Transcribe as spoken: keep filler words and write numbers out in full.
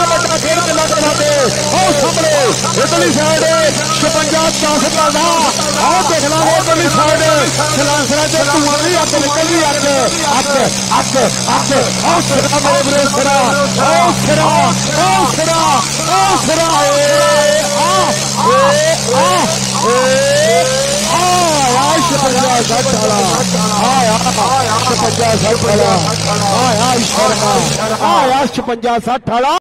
बड़ा खेल किला करवाते आओ सामने इधरली साइड छप्पन दस करना आओ देख ला इधरली साइड सलांसरा से धुआं भी अग निकल भी अग अग अग अग आओ सिरा मेरे वीरो सिरा आओ सिरा आओ सिरा आओ सिरा ए आ ए आ ए आ यार छप्पन साठ वाला आ यार छप्पन साठ वाला आ यार शर्मा आ यार छप्पन साठ वाला।